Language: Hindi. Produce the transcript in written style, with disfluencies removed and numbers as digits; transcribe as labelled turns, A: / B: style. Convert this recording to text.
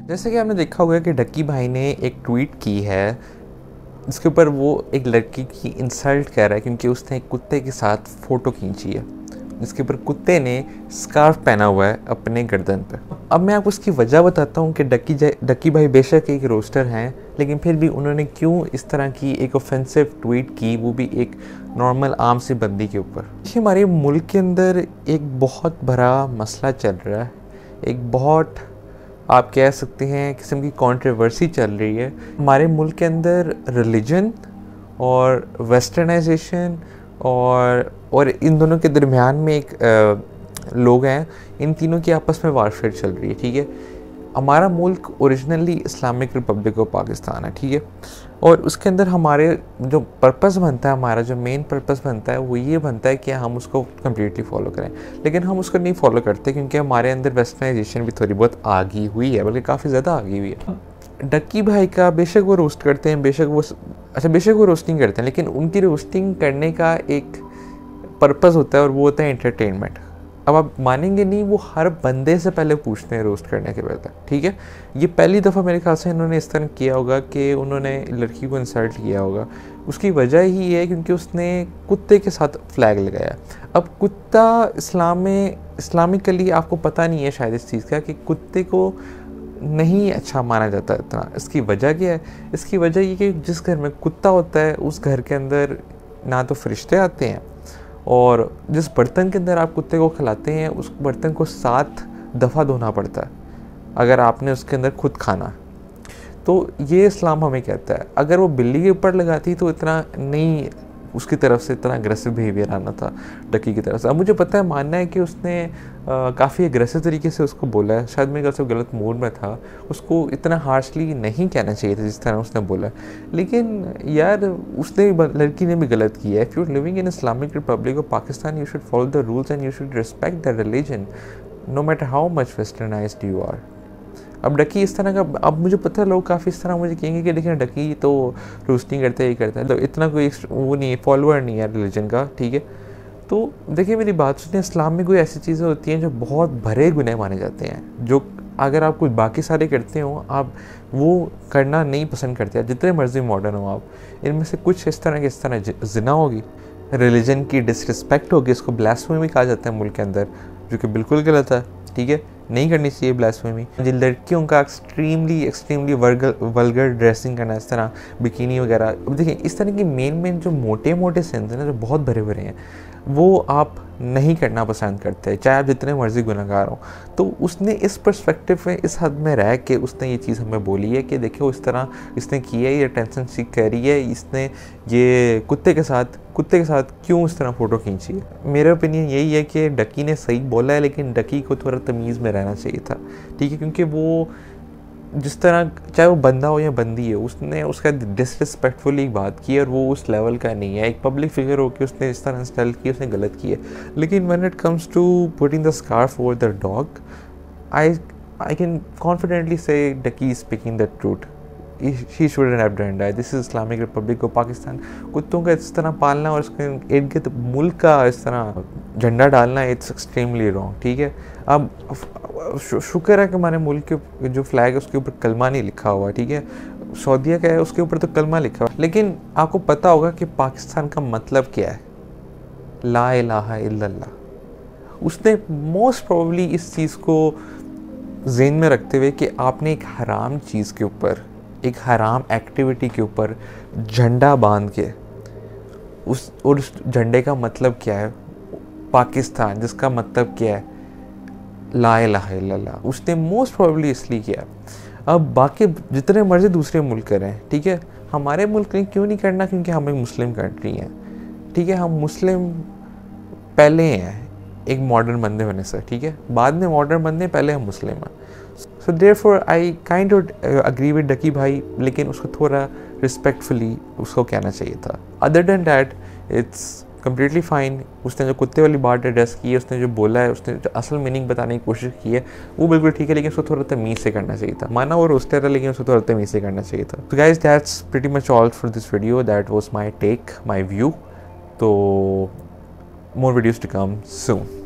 A: जैसे कि आपने देखा होगा कि डक्की भाई ने एक ट्वीट की है जिसके ऊपर वो एक लड़की की इंसल्ट कर रहा है क्योंकि उसने एक कुत्ते के साथ फ़ोटो खींची है जिसके ऊपर कुत्ते ने स्कार्फ पहना हुआ है अपने गर्दन पर। अब मैं आपको उसकी वजह बताता हूँ कि डक्की भाई बेशक एक रोस्टर हैं, लेकिन फिर भी उन्होंने क्यों इस तरह की एक ऑफेंसिव ट्वीट की, वो भी एक नॉर्मल आम सी बंदी के ऊपर। हमारे मुल्क के अंदर एक बहुत बड़ा मसला चल रहा है, एक बहुत आप कह सकते हैं किस्म की कंट्रोवर्सी चल रही है हमारे मुल्क के अंदर। रिलीजन और वेस्टर्नाइजेशन और इन दोनों के दरमियान में एक लोग हैं, इन तीनों की आपस में वारफेयर चल रही है। ठीक है, हमारा मुल्क originally Islamic republic of Pakistan है। ठीक है, और उसके अंदर हमारे जो पर्पस बनता है, हमारा जो मेन पर्पस बनता है वो ये बनता है कि हम उसको कम्प्लीटली फॉलो करें, लेकिन हम उसको नहीं फॉलो करते क्योंकि हमारे अंदर वेस्टर्नाइजेशन भी थोड़ी बहुत आ गई हुई है, बल्कि काफ़ी ज़्यादा आ गई हुई है। डक्की भाई का बेशक वो रोस्ट करते हैं, बेशक वो रोस्टिंग करते हैं, लेकिन उनकी रोस्टिंग करने का एक पर्पस होता है और वो होता है एंटरटेनमेंट। अब आप मानेंगे नहीं, वो हर बंदे से पहले पूछते हैं रोस्ट करने के पहले। ठीक है, ये पहली दफ़ा मेरे ख्याल से इन्होंने इस तरह किया होगा कि उन्होंने लड़की को इंसल्ट किया होगा। उसकी वजह ही है क्योंकि उसने कुत्ते के साथ फ्लैग लगाया। अब कुत्ता इस्लामिकली आपको पता नहीं है शायद इस चीज़ का कि कुत्ते को नहीं अच्छा माना जाता इतना। इसकी वजह क्या है? इसकी वजह ये कि जिस घर में कुत्ता होता है उस घर के अंदर ना तो फरिश्ते आते हैं, और जिस बर्तन के अंदर आप कुत्ते को खिलाते हैं उस बर्तन को 7 दफ़ा धोना पड़ता है अगर आपने उसके अंदर खुद खाना। तो ये इस्लाम हमें कहता है। अगर वो बिल्ली के ऊपर लगाती तो इतना नहीं, उसकी तरफ से इतना अग्रेसिव बिहेवियर आना था डक्की की तरफ से। अब मुझे पता है, मानना है कि उसने काफ़ी अग्रेसिव तरीके से उसको बोला है, शायद मेरे ख्याल से गलत मूड में था, उसको इतना हार्शली नहीं कहना चाहिए था जिस तरह उसने बोला। लेकिन यार उसने लड़की ने भी गलत किया है। If you are living in Islamic republic of Pakistan, you should follow the rules and you should respect the religion no matter how much westernised you are. अब डक्की इस तरह का, अब मुझे पता है लोग काफ़ी इस तरह मुझे कहेंगे कि देखिए डक्की तो रोस्टिंग करता है, ये करता है, तो इतना कोई वो नहीं है, फॉलोअर नहीं है रिलीजन का। ठीक है, तो देखिए मेरी बात सुनिए, इस्लाम में कोई ऐसी चीज़ें होती हैं जो बहुत भरे गुनाह माने जाते हैं, जो अगर आप कुछ बाकी सारे करते हो आप वो करना नहीं पसंद करते, जितने मर्जी मॉडर्न हो आप, इनमें से कुछ इस तरह जिना होगी, रिलीजन की डिसरिस्पेक्ट होगी, इसको ब्लास्फेमी कहा जाता है मुल्क के अंदर, जो कि बिल्कुल गलत है। ठीक है, नहीं करनी चाहिए ब्लास्फेमी। जिन लड़कियों का एक्सट्रीमली वल्गर ड्रेसिंग करना, इस तरह बिकिनी वगैरह, अब देखिए इस तरह की मेन जो मोटे सेंस है ना, जो बहुत भरे भरे हैं, वो आप नहीं करना पसंद करते, चाहे आप जितने मर्जी गुनहगार हो। तो उसने इस पर्सपेक्टिव में, इस हद में रह के उसने ये चीज़ हमें बोली है कि देखो इस तरह इसने किया है, ये टेंशन सीख कर रही है, इसने ये कुत्ते के साथ क्यों इस तरह फ़ोटो खींची है। मेरा ओपिनियन यही है कि डक्की ने सही बोला है, लेकिन डक्की को थोड़ा तमीज़ में रहना चाहिए था। ठीक है, क्योंकि वो जिस तरह, चाहे वो बंदा हो या बंदी है, उसने उसका डिसरिस्पेक्टफुली बात की और वो उस लेवल का नहीं है। एक पब्लिक फिगर होकर उसने इस तरह इंस्टॉल की, उसने गलत की है। लेकिन when it comes to putting the scarf over the dog, I can confidently say Ducky is speaking the truth. He shouldn't have done that. This is Islamic republic of Pakistan. कुत्तों का इस तरह पालना और उसके इर्द गिर्द मुल्क का इस तरह झंडा डालना, इट्स एक्सट्रीमली रॉन्ग। ठीक है, अब शुक्र है कि हमारे मुल्क के जो फ्लैग है उसके ऊपर कलमा नहीं लिखा हुआ। ठीक है, सऊदीया का है उसके ऊपर तो कलमा लिखा हुआ, लेकिन आपको पता होगा कि पाकिस्तान का मतलब क्या है, ला इलाहा इल्लल्लाह। उसने मोस्ट प्रोबेबली इस चीज़ को ज़हन में रखते हुए कि आपने एक हराम चीज़ के ऊपर, एक हराम एक्टिविटी के ऊपर झंडा बांध के, उस झंडे का मतलब क्या है, पाकिस्तान, जिसका मतलब क्या है ला इलाहा इल्लल्लाह, उसने मोस्ट प्रोबेबली इसलिए किया। अब बाकी जितने मर्जी दूसरे मुल्क करें, ठीक है, हमारे मुल्क ने क्यों नहीं करना? क्योंकि हम एक मुस्लिम कंट्री हैं। ठीक है, हम मुस्लिम पहले हैं एक मॉडर्न बंदे होने से। ठीक है, बाद में मॉडर्न बंदे, पहले हम मुस्लिम हैं। So therefore I kind of agree with Ducky bhai, लेकिन उसको थोड़ा रिस्पेक्टफुली उसको कहना चाहिए था। Other than that it's completely fine. उसने जो कुत्ते वाली बात एड्रेस की है, उसने जो बोला है, उसने जो असल मीनिंग बताने की कोशिश की है, वो बिल्कुल ठीक है, लेकिन उसको थोड़ा तमीज़ से करना चाहिए था। माना वो रोस्टर है, लेकिन उसको थोड़ा तमीज़ से करना चाहिए था। तो guys, that's pretty much all for this video. That was my take, my view. तो more videos to come soon.